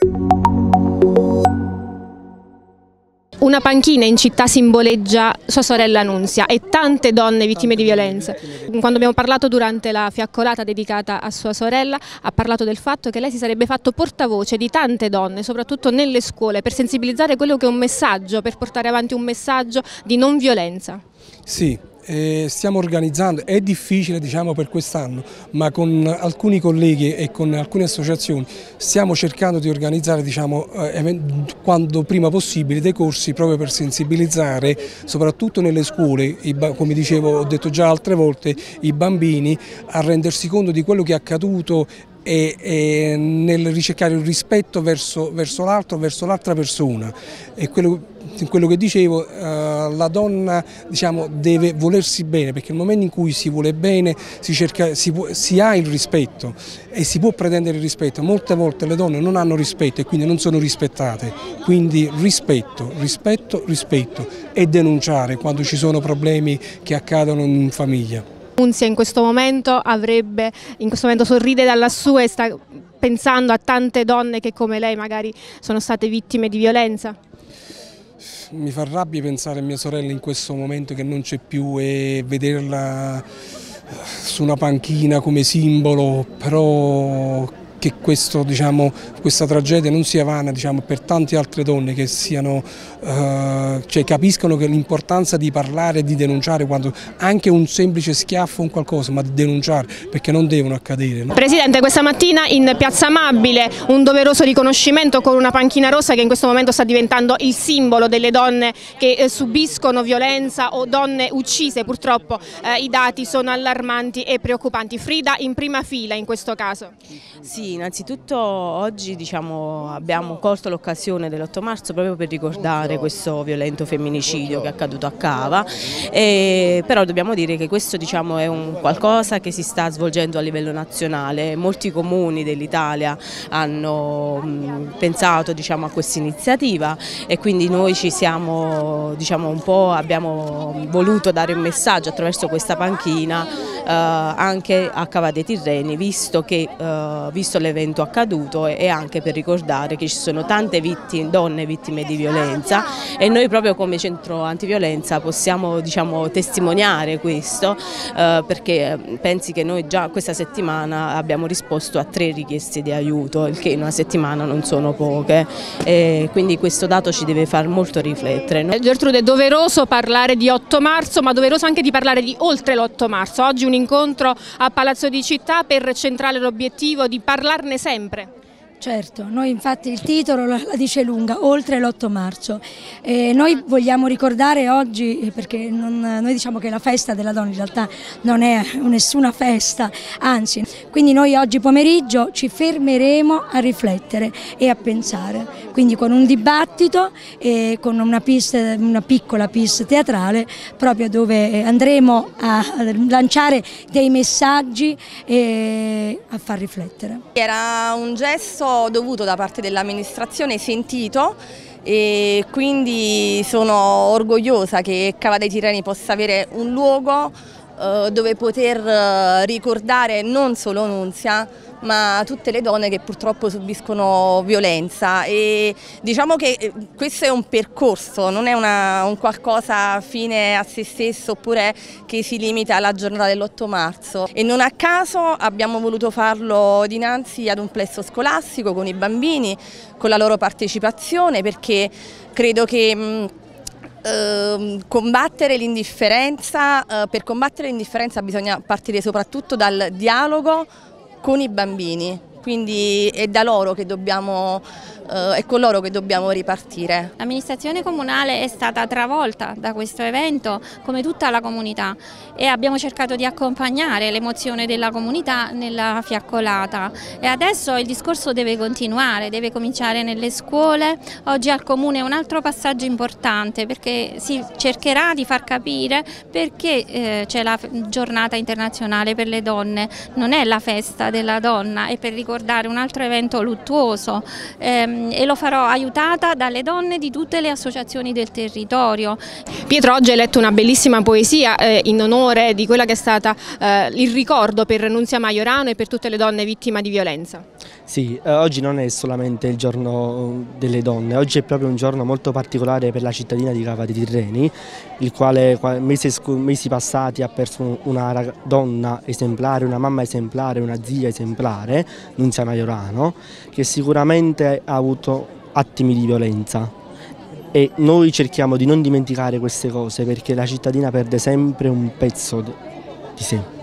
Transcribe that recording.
Una panchina in città simboleggia sua sorella Nunzia e tante donne vittime di violenza. Quando abbiamo parlato durante la fiaccolata dedicata a sua sorella, ha parlato del fatto che lei si sarebbe fatto portavoce di tante donne, soprattutto nelle scuole, per sensibilizzare quello che è un messaggio, per portare avanti un messaggio di non violenza. Sì. Stiamo organizzando, è difficile diciamo per quest'anno, ma con alcuni colleghi e con alcune associazioni stiamo cercando di organizzare diciamo, quando prima possibile dei corsi proprio per sensibilizzare soprattutto nelle scuole, come dicevo, ho detto già altre volte, i bambini a rendersi conto di quello che è accaduto e nel ricercare il rispetto verso l'altro, verso l'altra persona. E quello che dicevo, la donna diciamo, deve volersi bene, perché nel momento in cui si vuole bene si ha il rispetto e si può pretendere il rispetto. Molte volte le donne non hanno rispetto e quindi non sono rispettate, quindi rispetto e denunciare quando ci sono problemi che accadono in famiglia. Nunzia in questo momento sorride da lassù e sta pensando a tante donne che come lei magari sono state vittime di violenza. Mi fa rabbia pensare a mia sorella in questo momento che non c'è più e vederla su una panchina come simbolo, però che questa tragedia non sia vana diciamo, per tante altre donne che capiscono che l'importanza di parlare e di denunciare, quando anche un semplice schiaffo o un qualcosa, ma di denunciare perché non devono accadere. No? Presidente, questa mattina in Piazza Amabile un doveroso riconoscimento con una panchina rossa che in questo momento sta diventando il simbolo delle donne che subiscono violenza o donne uccise. Purtroppo i dati sono allarmanti e preoccupanti. Frida in prima fila in questo caso. Sì, innanzitutto oggi abbiamo colto l'occasione dell'8 marzo proprio per ricordare questo violento femminicidio che è accaduto a Cava, però dobbiamo dire che questo è un qualcosa che si sta svolgendo a livello nazionale. Molti comuni dell'Italia hanno pensato a questa iniziativa e quindi noi ci siamo, abbiamo voluto dare un messaggio attraverso questa panchina anche a Cava dei Tirreni, visto l'evento accaduto e anche per ricordare che ci sono tante donne vittime di violenza e noi proprio come centro antiviolenza possiamo testimoniare questo perché pensi che noi già questa settimana abbiamo risposto a 3 richieste di aiuto, il che in una settimana non sono poche, e quindi questo dato ci deve far molto riflettere. No? Gertrude, è doveroso parlare di 8 marzo ma doveroso anche di parlare di oltre l'8 marzo. Oggi un incontro a Palazzo di Città per centrare l'obiettivo di parlarne sempre. Certo, noi infatti il titolo la dice lunga, oltre l'8 marzo. Noi vogliamo ricordare oggi, perché noi diciamo che la festa della donna in realtà non è nessuna festa, anzi, quindi noi oggi pomeriggio ci fermeremo a riflettere e a pensare, quindi con un dibattito e con una piccola pista teatrale, proprio dove andremo a lanciare dei messaggi e a far riflettere. Era un gesto dovuto da parte dell'amministrazione, sentito, e quindi sono orgogliosa che Cava dei Tirreni possa avere un luogo dove poter ricordare non solo Nunzia ma tutte le donne che purtroppo subiscono violenza, e diciamo che questo è un percorso, non è un qualcosa fine a se stesso oppure che si limita alla giornata dell'8 marzo, e non a caso abbiamo voluto farlo dinanzi ad un plesso scolastico con i bambini, con la loro partecipazione, perché credo che combattere l'indifferenza, per combattere l'indifferenza bisogna partire soprattutto dal dialogo con i bambini, quindi è da loro che dobbiamo, è con loro che dobbiamo ripartire. L'amministrazione comunale è stata travolta da questo evento come tutta la comunità e abbiamo cercato di accompagnare l'emozione della comunità nella fiaccolata, e adesso il discorso deve continuare, deve cominciare nelle scuole. Oggi al Comune è un altro passaggio importante perché si cercherà di far capire perché c'è la giornata internazionale per le donne, non è la festa della donna, è per ricordare un altro evento luttuoso. E lo farò aiutata dalle donne di tutte le associazioni del territorio. Pietro oggi hai letto una bellissima poesia in onore di quella che è stata il ricordo per Nunzia Majorano e per tutte le donne vittime di violenza. Sì, oggi non è solamente il giorno delle donne, oggi è proprio un giorno molto particolare per la cittadina di Cava dei Tirreni, il quale mesi passati ha perso una donna esemplare, una mamma esemplare, una zia esemplare, Nunzia Maiorano, che sicuramente ha avuto attimi di violenza. E noi cerchiamo di non dimenticare queste cose perché la cittadina perde sempre un pezzo di sé.